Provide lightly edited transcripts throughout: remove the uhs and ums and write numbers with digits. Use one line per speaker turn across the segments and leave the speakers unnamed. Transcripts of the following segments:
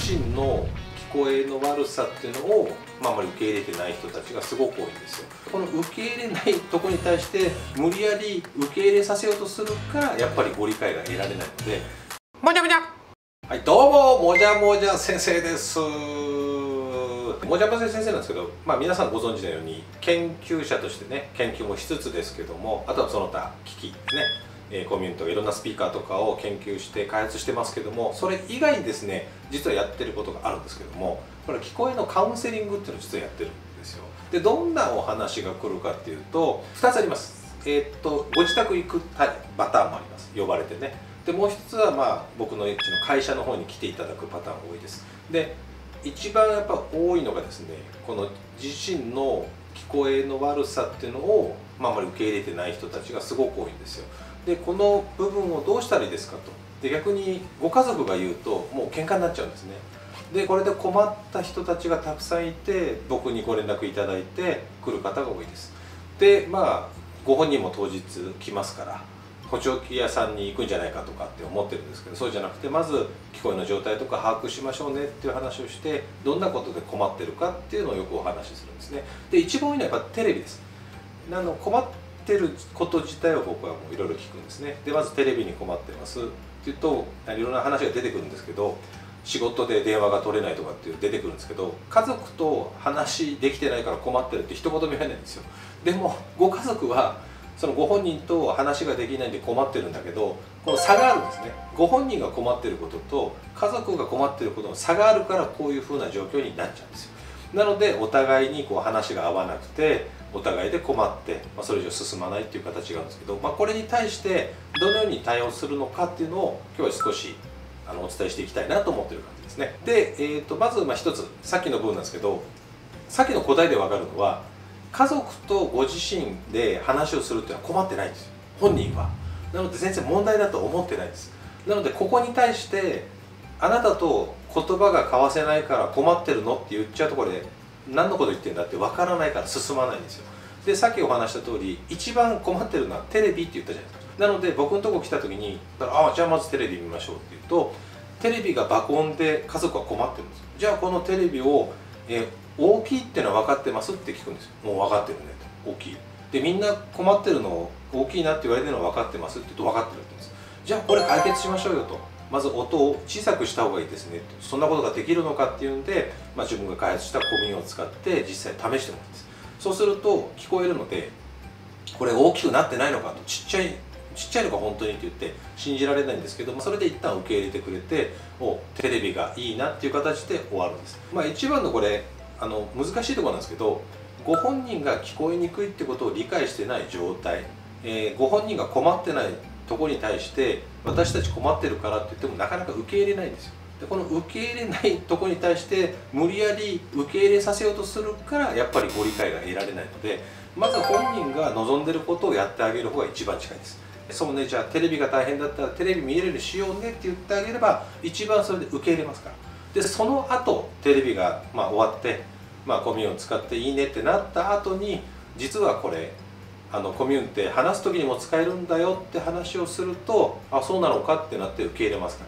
身の聞こえの悪さっていうのを、あまり受け入れてない人たちがすごく多いんですよ。この受け入れないとこに対して無理やり受け入れさせようとするからやっぱりご理解が得られないので、もじゃもじゃ、はい、どうももじゃもじゃ先生です。もじゃもじゃ先生なんですけど、皆さんご存知のように研究者としてね、研究もしつつですけども、あとはその他機器ですね、コミュニティとかいろんなスピーカーとかを研究して開発してますけども、それ以外にですね、実はやってることがあるんですけども、これ聞こえのカウンセリングっていうのを実はやってるんですよ。で、どんなお話が来るかっていうと2つあります。ご自宅行くパターンもあります、呼ばれてね。でもう一つは僕の会社の方に来ていただくパターンが多いです。で、一番やっぱ多いのがですね、この自身の聞こえの悪さっていうのを、あまり受け入れてない人たちがすごく多いんですよ。で、この部分をどうしたらいいですかと。で、逆にご家族が言うともう喧嘩になっちゃうんですね。で、これで困った人たちがたくさんいて、僕にご連絡いただいて来る方が多いです。で、ご本人も当日来ますから、補聴器屋さんに行くんじゃないかとかって思ってるんですけど、そうじゃなくて、まず聞こえの状態とか把握しましょうねっていう話をして、どんなことで困ってるかっていうのをよくお話しするんですね。で、一番多いのはやっぱテレビです。困ってること自体を僕はもういろいろ聞くんですね。で、まずテレビに困ってますって言うと、いろんな話が出てくるんですけど、仕事で電話が取れないとかって出てくるんですけど、家族と話できてないから困ってるって一言も言わないんですよ。でもご家族はそのご本人と話ができないんで困ってるんだけど、この差があるんですね。ご本人が困ってることと家族が困ってることの差があるから、こういうふうな状況になっちゃうんですよ。なのでお互いに話が合わなくて、お互いで困って、それ以上進まないっていう形があるんですけど、これに対してどのように対応するのかっていうのを今日は少しお伝えしていきたいなと思ってる感じですね。で、まず一つさっきの部分なんですけど、さっきの答えで分かるのは、家族とご自身で話をするっていうのは困ってないんですよ、本人は。なので全然問題だと思ってないです。なのでここに対してあなたと言葉が交わせないから困ってるのって言っちゃうと、これ何のこと言ってんだって分からないから進まないんですよ。で、さっきお話した通り、一番困ってるのはテレビって言ったじゃないですか。なので僕のとこ来た時に「ああ、じゃあまずテレビ見ましょう」って言うと、テレビが爆音で家族は困ってるんですよ。じゃあこのテレビを、大きいっていうのは分かってますって聞くんですよ。もう分かってるねと、大きい。で、みんな困ってるの大きいなって言われてるのは分かってますって言うと、分かってるって言うんです。じゃあこれ解決しましょうよと。まず音を小さくした方がいいですねと。そんなことができるのかっていうんで、自分が開発したコミュニを使って実際試してもらうんです。そうすると聞こえるので、これ大きくなってないのかと、ちっちゃいのか本当にって言って信じられないんですけど、それで一旦受け入れてくれて、テレビがいいなっていう形で終わるんです。一番のこれ難しいところなんですけど、ご本人が聞こえにくいってことを理解してない状態、ご本人が困ってないところに対して私たち困ってるからって言ってもなかなか受け入れないんですよ。で、この受け入れないところに対して無理やり受け入れさせようとするから、やっぱりご理解が得られないので、まず本人が望んでることをやってあげる方が一番近いです。そうね、じゃあテレビが大変だったらテレビ見れるようにしようねって言ってあげれば、一番それで受け入れますから。で、その後テレビが終わって、コミュニを使っていいねってなった後に、実はこれコミュニって話す時にも使えるんだよって話をすると、あ、そうなのかってなって受け入れますから。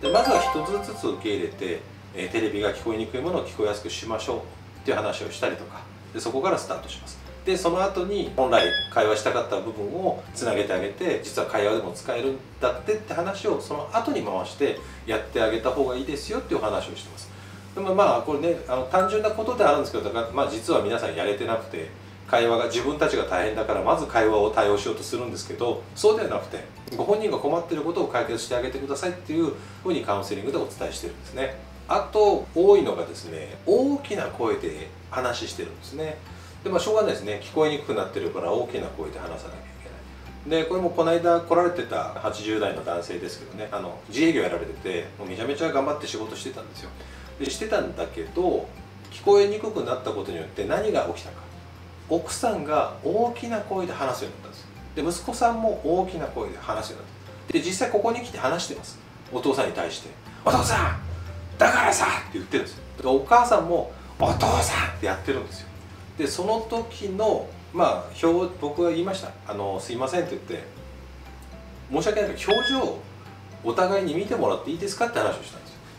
で、まずは一つずつ受け入れて、テレビが聞こえにくいものを聞こえやすくしましょうっていう話をしたりとか、でそこからスタートします。で、その後に本来会話したかった部分をつなげてあげて、実は会話でも使えるんだってって話をその後に回してやってあげた方がいいですよっていう話をしてます。でもこれね、単純なことであるんですけど、実は皆さんやれてなくて、会話が自分たちが大変だからまず会話を対応しようとするんですけど、そうではなくて、ご本人が困っていることを解決してあげてくださいっていうふうにカウンセリングでお伝えしてるんですね。あと多いのがですね、大きな声で話してるんですね。で、しょうがないですね。聞こえにくくなってるから大きな声で話さなきゃいけない。で、これもこの間来られてた80代の男性ですけどね、自営業やられてて、もうめちゃめちゃ頑張って仕事してたんですよ。で、してたんだけど、聞こえにくくなったことによって何が起きたか。奥さんが大きな声で話すようになったんですよ。で、息子さんも大きな声で話すようになった。で、実際ここに来て話してます。お父さんに対して「お父さんだからさ」って言ってるんですよ。だからお母さんも「お父さん」ってやってるんですよ。で、その時の僕が言いました。すいませんって言って、申し訳ないけど表情をお互いに見てもらっていいですかって話をしたんですよ。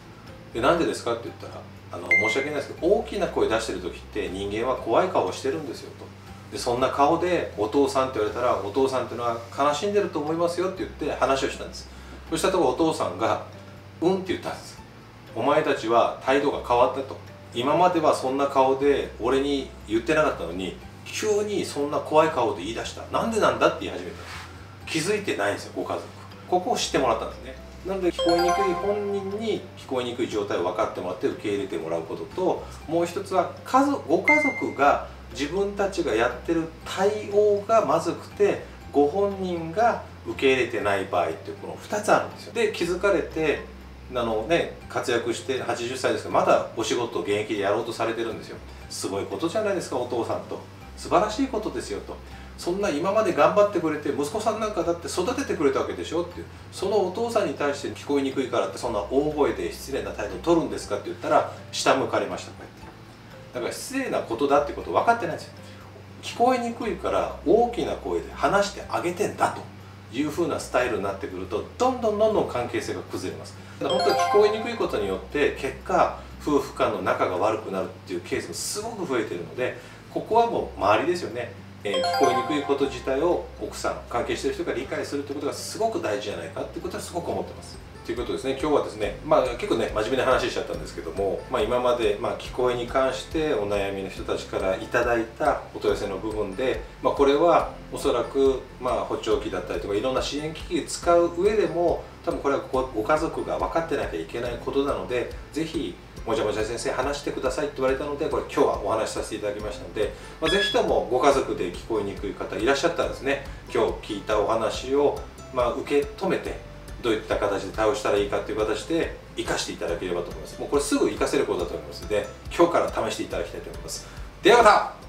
でなんでですかって言ったら申し訳ないですけど、大きな声出してる時って人間は怖い顔をしてるんですよと。でそんな顔でお父さんって言われたら、お父さんっていうのは悲しんでると思いますよって言って話をしたんです。そしたところお父さんが「うん」って言ったんです。お前たちは態度が変わったと。今まではそんな顔で俺に言ってなかったのに、急にそんな怖い顔で言い出した。なんでなんだって言い始めたんです。気づいてないんですよ、ご家族。ここを知ってもらったんですね。なので聞こえにくい本人に聞こえにくい状態を分かってもらって受け入れてもらうことと、もう一つはご家族が自分たちがやってる対応がまずくて、ご本人が受け入れてない場合っていうこの2つあるんですよ。で気づかれて活躍して80歳ですけどまだお仕事を現役でやろうとされてるんですよ。すごいことじゃないですか、お父さんと。素晴らしいことですよと。そんな今まで頑張ってくれて、息子さんなんかだって育ててくれたわけでしょっていう、そのお父さんに対して聞こえにくいからってそんな大声で失礼な態度を取るんですかって言ったら下向かれました。こうやってだから失礼なことだってこと分かってないんですよ。聞こえにくいから大きな声で話してあげてんだという風なスタイルになってくると、どんどん関係性が崩れます。だから本当は聞こえにくいことによって結果夫婦間の仲が悪くなるっていうケースもすごく増えているので、ここはもう周りですよね。聞こえにくいこと自体を奥さん、関係している人が理解するということがすごく大事じゃないかっていうことはすごく思ってます。ということですね、今日はですね、結構ね真面目な話しちゃったんですけども、今まで聞こえに関してお悩みの人たちからいただいたお問い合わせの部分で、これはおそらく補聴器だったりとかいろんな支援機器使う上でも多分これはご家族が分かってなきゃいけないことなので、ぜひもじゃもじゃ先生話してくださいって言われたので、これ今日はお話しさせていただきましたので、ぜひともご家族で聞こえにくい方いらっしゃったらですね、今日聞いたお話を受け止めて、どういった形で対応したらいいかという形で生かしていただければと思います。もうこれすぐ活かせることだと思いますので、今日から試していただきたいと思います。ではまた。